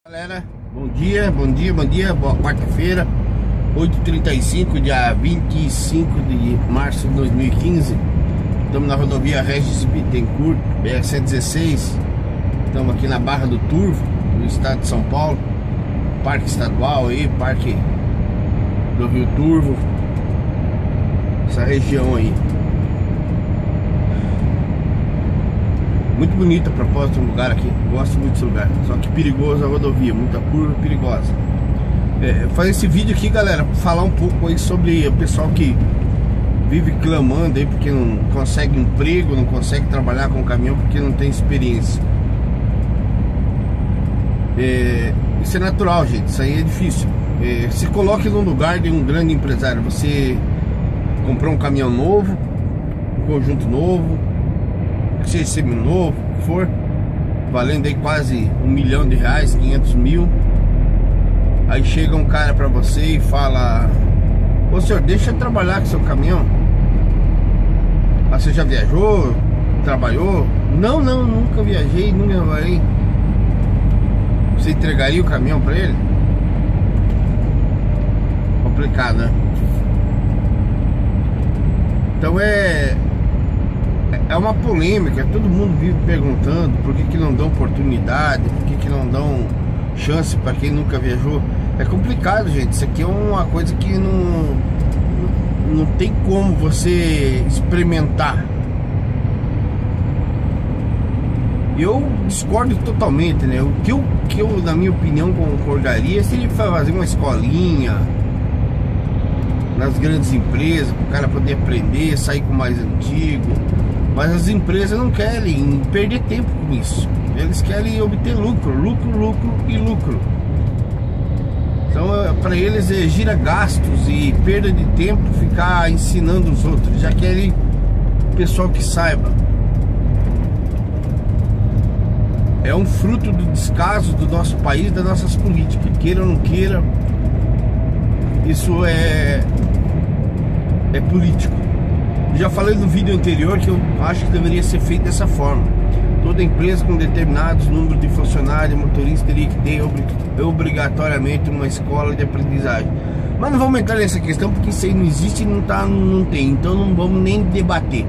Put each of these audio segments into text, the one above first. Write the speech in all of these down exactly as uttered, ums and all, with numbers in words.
Galera, bom dia, bom dia, bom dia, boa quarta-feira, oito e trinta e cinco, dia vinte e cinco de março de dois mil e quinze. Estamos na rodovia Regis Bittencourt, B R cento e dezesseis. Estamos aqui na Barra do Turvo, no estado de São Paulo. Parque estadual aí, Parque do Rio Turvo. Essa região aí. Muito bonito a propósito do lugar aqui. Gosto muito desse lugar. Só que perigoso a rodovia, muita curva perigosa. É, fazer esse vídeo aqui, galera, falar um pouco aí sobre o pessoal que vive clamando aí porque não consegue emprego, não consegue trabalhar com caminhão porque não tem experiência. É, isso é natural, gente. Isso aí é difícil. É, se coloque no lugar de um grande empresário. Você comprou um caminhão novo, um conjunto novo, que seja seminovo, o que for, valendo aí quase um milhão de reais, quinhentos mil. Aí chega um cara pra você e fala: ô senhor, deixa eu trabalhar com seu caminhão. Ah, você já viajou? Trabalhou? Não, não, nunca viajei, nunca trabalhei. Você entregaria o caminhão pra ele? Complicado, né? Então é É uma polêmica, todo mundo vive perguntando por que, que não dão oportunidade, por que, que não dão chance para quem nunca viajou. É complicado, gente. Isso aqui é uma coisa que não, não tem como você experimentar. Eu discordo totalmente, né? O que eu, que eu na minha opinião, concordaria seria fazer uma escolinha nas grandes empresas, para o cara poder aprender, sair com o mais antigo. Mas as empresas não querem perder tempo com isso. Eles querem obter lucro, lucro, lucro e lucro. Então para eles é gira gastos e perda de tempo ficar ensinando os outros. Eles já querem pessoal que saiba. É um fruto do descaso do nosso país, das nossas políticas. Queira ou não queira, isso é, é político. Já falei no vídeo anterior que eu acho que deveria ser feito dessa forma. Toda empresa com determinados números de funcionários, motoristas, teria que ter obrigatoriamente uma escola de aprendizagem. Mas não vamos entrar nessa questão porque isso aí não existe e não, tá, não tem. Então não vamos nem debater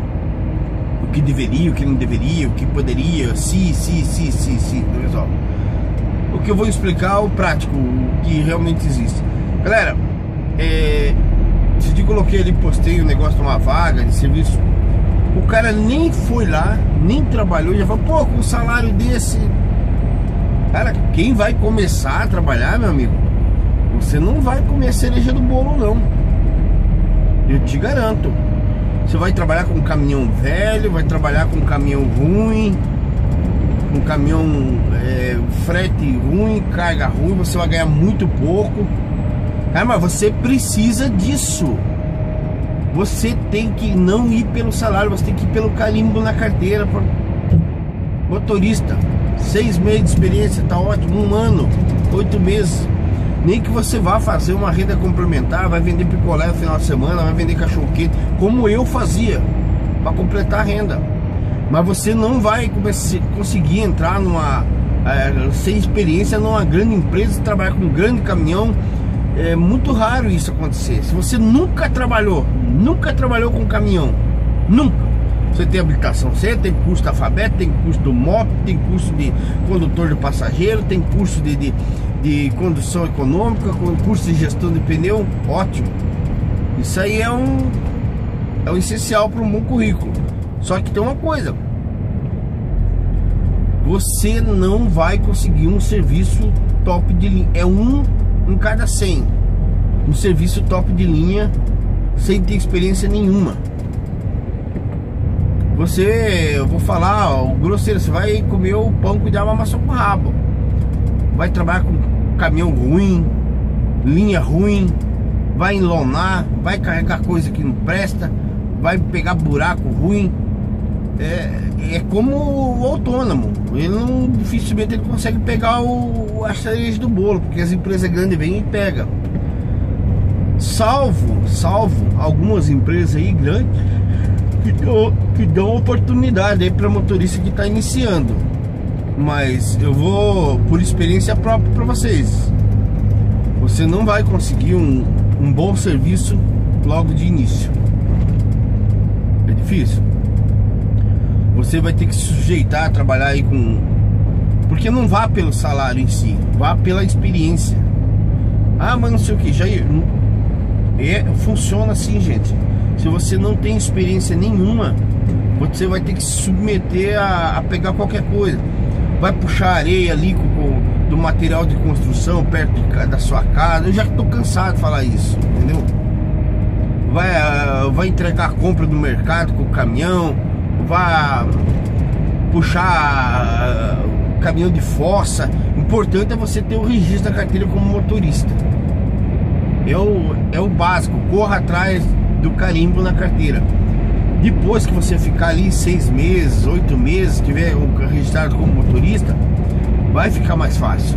o que deveria, o que não deveria, o que poderia, se, se, se, se, se, resolve. O que eu vou explicar é o prático, o que realmente existe. Galera, é... esse dia eu coloquei ali, postei um negócio de uma vaga de serviço. O cara nem foi lá, nem trabalhou, já falou: pô, com um salário desse. Cara, quem vai começar a trabalhar, meu amigo, você não vai comer a cereja do bolo, não. Eu te garanto. Você vai trabalhar com um caminhão velho, vai trabalhar com um caminhão ruim, com um caminhão é, frete ruim, carga ruim, você vai ganhar muito pouco. Ah, mas você precisa disso. Você tem que não ir pelo salário, você tem que ir pelo carimbo na carteira. Motorista, seis meses de experiência, tá ótimo. Um ano, oito meses. Nem que você vá fazer uma renda complementar, vai vender picolé no final de semana, vai vender cachorro quente, como eu fazia, para completar a renda. Mas você não vai conseguir entrar numa é, sem experiência numa grande empresa, trabalhar com um grande caminhão. É muito raro isso acontecer. Se você nunca trabalhou, nunca trabalhou com caminhão, nunca. Você tem habilitação C, tem curso da Alfabeto, tem curso do M O P, tem curso de condutor de passageiro, tem curso de, de, de condução econômica, curso de gestão de pneu, ótimo. Isso aí é um, é um essencial para um bom currículo. Só que tem uma coisa: você não vai conseguir um serviço top de linha. É um em cada cem, um serviço top de linha, sem ter experiência nenhuma. Você, eu vou falar, ó, o grosseiro, você vai comer o pão que dá uma maçã com rabo. Vai trabalhar com caminhão ruim, linha ruim, vai enlonar, vai carregar coisa que não presta, vai pegar buraco ruim. É, é como o autônomo. Ele não, dificilmente ele consegue pegar o, a cereja do bolo, porque as empresas grandes vêm e pegam. Salvo, salvo algumas empresas aí grandes que dão, que dão oportunidade aí para motorista que está iniciando. Mas eu vou por experiência própria para vocês. Você não vai conseguir um, um bom serviço logo de início. É difícil. Você vai ter que se sujeitar a trabalhar aí com... Porque não vá pelo salário em si, vá pela experiência. Ah, mas não sei o que, já é, funciona assim, gente. Se você não tem experiência nenhuma, você vai ter que se submeter a, a pegar qualquer coisa. Vai puxar areia ali com, com, do material de construção perto de, da sua casa. Eu já estou cansado de falar isso, entendeu? Vai, uh, vai entregar a compra do mercado com o caminhão. Vai puxar uh, caminhão de fossa. Importante é você ter o registro da carteira como motorista. É o, é o básico. Corra atrás do carimbo na carteira. Depois que você ficar ali seis meses, oito meses, tiver registrado como motorista, vai ficar mais fácil.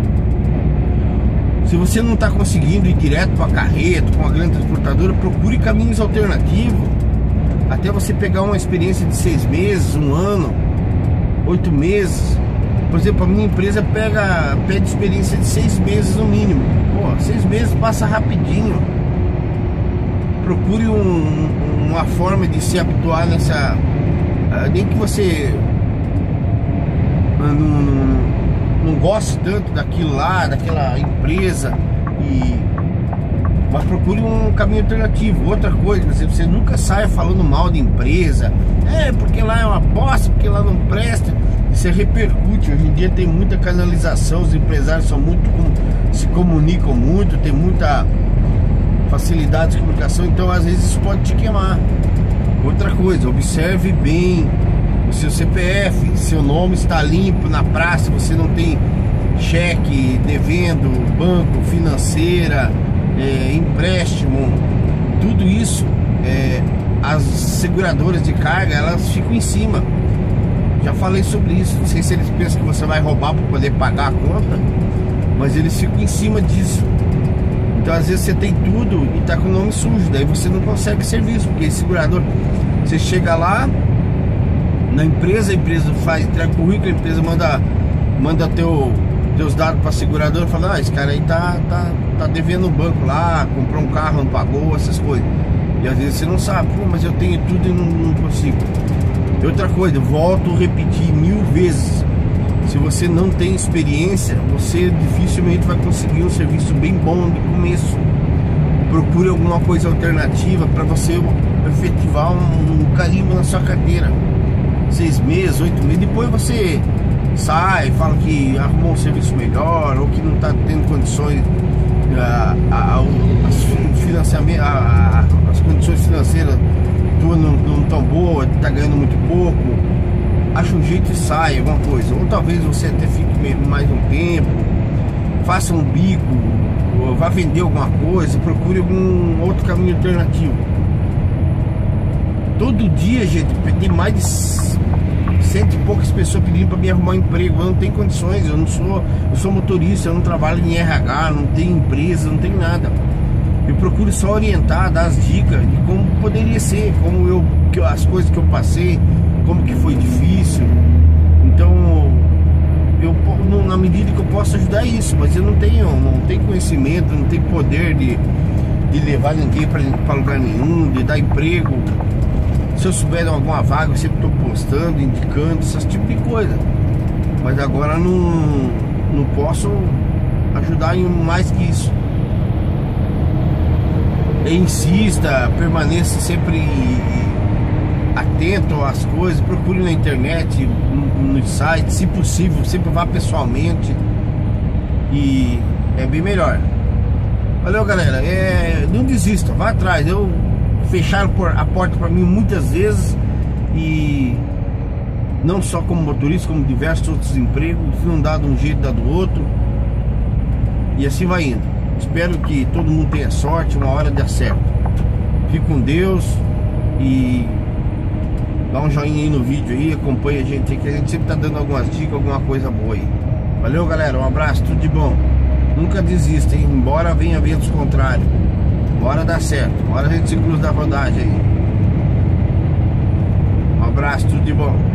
Se você não está conseguindo ir direto para a carreta, com a grande transportadora, procure caminhos alternativos, até você pegar uma experiência de seis meses, um ano, oito meses. Por exemplo, a minha empresa pega, pede experiência de seis meses no mínimo. Pô, seis meses passa rapidinho. Procure um, uma forma de se habituar nessa... Nem que você não, não, não goste tanto daquilo lá, daquela empresa, e, mas procure um caminho alternativo. Outra coisa, você nunca saia falando mal de empresa. É, porque lá é uma bosta, porque lá não presta. Isso repercute. Hoje em dia tem muita canalização, os empresários são muito, se comunicam muito, tem muita facilidade de comunicação, então às vezes isso pode te queimar. Outra coisa, observe bem o seu C P F, seu nome está limpo na praça, você não tem cheque devendo, banco, financeira, é, empréstimo, tudo isso, é, as seguradoras de carga, elas ficam em cima. Já falei sobre isso, não sei se eles pensam que você vai roubar para poder pagar a conta, mas eles ficam em cima disso. Então às vezes você tem tudo e tá com o nome sujo, daí você não consegue serviço, porque esse segurador, você chega lá na empresa, a empresa faz, entrega o currículo, a empresa manda, manda teu, teus dados pra seguradora, fala, ah, esse cara aí tá, tá, tá devendo no banco lá, comprou um carro, não pagou, essas coisas. E às vezes você não sabe, pô, mas eu tenho tudo e não, não consigo. E outra coisa, volto a repetir mil vezes. Se você não tem experiência, você dificilmente vai conseguir um serviço bem bom de começo. Procure alguma coisa alternativa para você efetivar um, um carimbo na sua carteira. Seis meses, oito meses, depois você sai, fala que arrumou um serviço melhor ou que não está tendo condições, a, a, as, financiamento, a, a, as condições financeiras tuas não estão boas, está ganhando muito pouco. Acha um jeito e sai, alguma coisa. Ou talvez você até fique mais um tempo, faça um bico, ou vá vender alguma coisa, procure algum outro caminho alternativo. Todo dia, gente, tem mais de cento e poucas pessoas pedindo para me arrumar um emprego. Eu não tenho condições, eu não sou, eu sou motorista, eu não trabalho em R H, não tenho empresa, não tenho nada. Eu procuro só orientar, dar as dicas de como poderia ser, como eu, as coisas que eu passei, como que foi difícil. Então eu, na medida que eu posso ajudar isso, mas eu não tenho, não tenho conhecimento, não tenho poder de, de levar ninguém para lugar nenhum, de dar emprego. Se eu souber de alguma vaga, eu sempre estou postando, indicando, esse tipo de coisa. Mas agora não, não posso ajudar em mais que isso. Insista, permaneça sempre atento às coisas, procure na internet, nos sites, se possível, sempre vá pessoalmente, e é bem melhor. Valeu, galera, é, não desista, vá atrás. Eu fecharam a porta para mim muitas vezes, e não só como motorista, como diversos outros empregos, não dá de um jeito, dá do outro, e assim vai indo. Espero que todo mundo tenha sorte, uma hora dê certo. Fique com Deus e dá um joinha aí no vídeo aí, acompanha a gente aí, que a gente sempre tá dando algumas dicas, alguma coisa boa aí. Valeu, galera, um abraço, tudo de bom. Nunca desista, hein? Embora venha ventos contrários. Bora dar certo, bora a gente se cruza da rodagem aí. Um abraço, tudo de bom.